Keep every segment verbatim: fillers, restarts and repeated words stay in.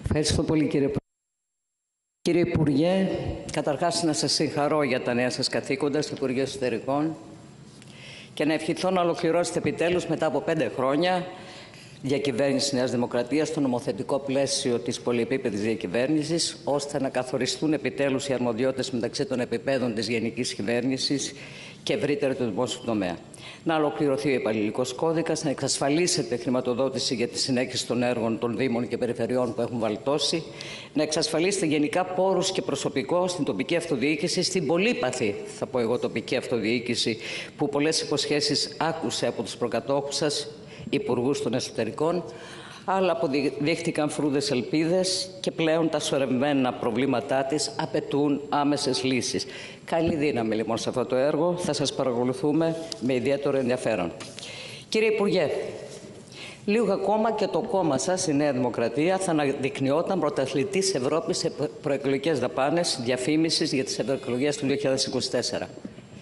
Ευχαριστώ πολύ, κύριε Πρόεδρε. Κύριε Υπουργέ, καταρχάς να σας συγχαρώ για τα νέα σας καθήκοντα στο Υπουργείο Εσωτερικών και να ευχηθώ να ολοκληρώσετε επιτέλους μετά από πέντε χρόνια διακυβέρνηση Νέας Δημοκρατίας στο νομοθετικό πλαίσιο της πολυεπίπεδης διακυβέρνησης, ώστε να καθοριστούν επιτέλους οι αρμοδιότητες μεταξύ των επιπέδων της γενικής κυβέρνησης και ευρύτερα του δημόσιου τομέα. Να ολοκληρωθεί ο υπαλληλικός κώδικας, να εξασφαλίσετε χρηματοδότηση για τη συνέχιση των έργων των Δήμων και Περιφερειών που έχουν βαλτώσει, να εξασφαλίσετε γενικά πόρους και προσωπικό στην τοπική αυτοδιοίκηση, στην πολύπαθη, θα πω εγώ, τοπική αυτοδιοίκηση, που πολλές υποσχέσεις άκουσε από τους προκατόχους σας, υπουργούς των Εσωτερικών, αλλά αποδείχτηκαν φρούδες ελπίδες και πλέον τα σωρευμένα προβλήματά της απαιτούν άμεσες λύσεις. Καλή δύναμη λοιπόν σε αυτό το έργο. Θα σας παρακολουθούμε με ιδιαίτερο ενδιαφέρον. Κύριε Υπουργέ, λίγο ακόμα και το κόμμα σας, η Νέα Δημοκρατία, θα αναδεικνυόταν πρωταθλητής Ευρώπης σε προεκλογικές δαπάνες διαφήμισης για τις ευρωεκλογές του δύο χιλιάδες είκοσι τέσσερα.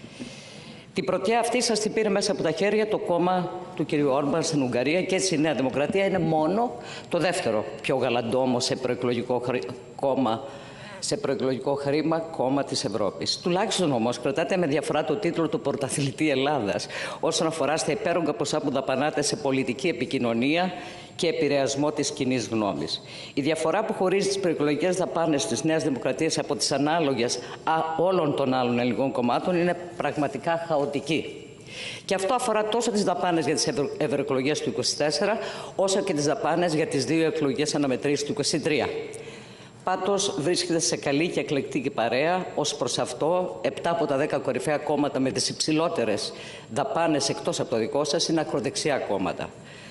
Την πρωτιά αυτή σας την πήρε μέσα από τα χέρια το κόμμα του κ. Όρμπαν στην Ουγγαρία και έτσι η Νέα Δημοκρατία είναι μόνο το δεύτερο πιο γαλαντό όμως σε προεκλογικό κόμμα, σε προεκλογικό χρήμα κόμμα της Ευρώπης. Τουλάχιστον όμως κρατάτε με διαφορά το τίτλο του πρωταθλητή Ελλάδας όσον αφορά στα υπέρογκα ποσά που δαπανάτε σε πολιτική επικοινωνία και επηρεασμό της κοινής γνώμης. Η διαφορά που χωρίζει τις προεκλογικές δαπάνες της Νέας Δημοκρατίας από τις ανάλογες όλων των άλλων ελληνικών κομμάτων είναι πραγματικά χαοτική. Και αυτό αφορά τόσο τις δαπάνες για τις ευρωεκλογές του είκοσι τέσσερα, όσο και τις δαπάνες για τις δύο εκλογές αναμετρήσεις του είκοσι τρία. Πάντως βρίσκεται σε καλή και εκλεκτική παρέα. Ως προς αυτό, επτά από τα δέκα κορυφαία κόμματα με τις υψηλότερες δαπάνες εκτός από το δικό σας είναι ακροδεξιά κόμματα.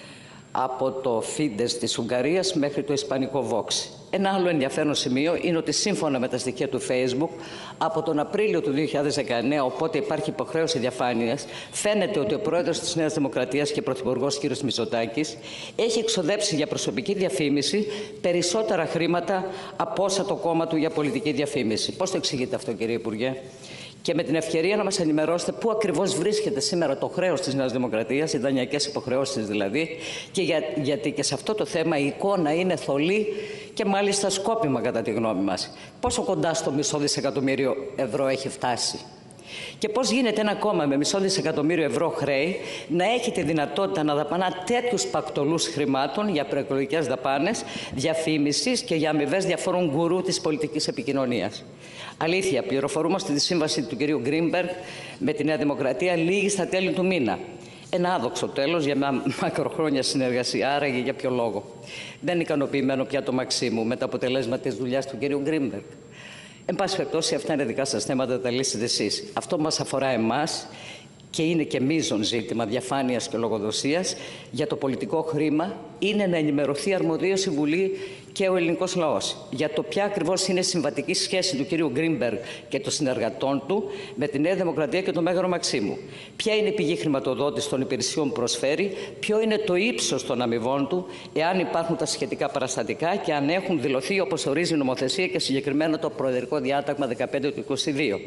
Από το Φίντες της Ουγγαρίας μέχρι το ισπανικό Vox. Ένα άλλο ενδιαφέρον σημείο είναι ότι σύμφωνα με τα στοιχεία του Facebook, από τον Απρίλιο του δύο χιλιάδες δεκαεννέα, οπότε υπάρχει υποχρέωση διαφάνειας, φαίνεται ότι ο πρόεδρος της Νέας Δημοκρατίας και πρωθυπουργός κ. Μητσοτάκης έχει εξοδέψει για προσωπική διαφήμιση περισσότερα χρήματα από όσα το κόμμα του για πολιτική διαφήμιση. Πώς το εξηγείτε αυτό, κύριε Υπουργέ? Και με την ευκαιρία να μας ενημερώσετε πού ακριβώς βρίσκεται σήμερα το χρέος της Νέας Δημοκρατίας, οι δανειακές υποχρεώσεις δηλαδή, και για, γιατί και σε αυτό το θέμα η εικόνα είναι θολή και μάλιστα σκόπιμα κατά τη γνώμη μας. Πόσο κοντά στο μισό δισεκατομμύριο ευρώ έχει φτάσει? Και πώς γίνεται ένα κόμμα με μισό δισεκατομμύριο ευρώ χρέη να έχει τη δυνατότητα να δαπανά τέτοιους πακτολούς χρημάτων για προεκλογικές δαπάνες, διαφήμισης και για αμοιβές διαφόρων γκουρού της πολιτικής επικοινωνίας? Αλήθεια, πληροφορούμαστε τη σύμβαση του κυρίου Γκρίνμπεργκ με τη Νέα Δημοκρατία λίγη στα τέλη του μήνα. Ένα άδοξο τέλος για μια μακροχρόνια συνεργασία. Άραγε για ποιο λόγο? Δεν είναι ικανοποιημένο πια το Μαξίμου με τα αποτελέσματα της δουλειάς του κυρίου Γκρίνμπεργκ? Εν πάση περιπτώσει, αυτά είναι δικά σας θέματα, τα λύσετε εσείς. Αυτό μας αφορά εμάς και είναι και μείζον ζήτημα διαφάνειας και λογοδοσίας για το πολιτικό χρήμα, είναι να ενημερωθεί αρμοδίως η Βουλή και ο ελληνικός λαός για το ποια ακριβώς είναι η συμβατική σχέση του κυρίου Γκρίνμπεργκ και των συνεργατών του με τη Νέα Δημοκρατία και τον Μέγαρο Μαξίμου. Ποια είναι η πηγή χρηματοδότησης των υπηρεσιών που προσφέρει, ποιο είναι το ύψος των αμοιβών του, εάν υπάρχουν τα σχετικά παραστατικά και αν έχουν δηλωθεί όπως ορίζει η νομοθεσία και συγκεκριμένα το Προεδρικό Διάταγμα δεκαπέντε του είκοσι δύο.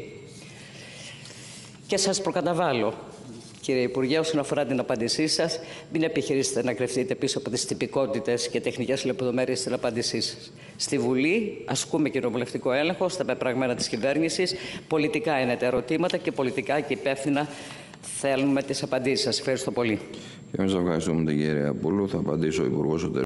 Και σας προκαταβάλω, κύριε Υπουργέ, όσον αφορά την απάντησή σας, μην επιχειρήσετε να κρυφτείτε πίσω από τις τυπικότητες και τεχνικές λεπτομέρειες στην απάντησή σας. Στη Βουλή ασκούμε κοινοβουλευτικό έλεγχο στα πεπραγμένα της κυβέρνησης. Πολιτικά είναι τα ερωτήματα και πολιτικά και υπεύθυνα θέλουμε τις απαντήσεις σας. Ευχαριστώ πολύ. Και εμείς ευχαριστούμε την κυρία Πούλου. Θα απαντήσω ο Υπουργός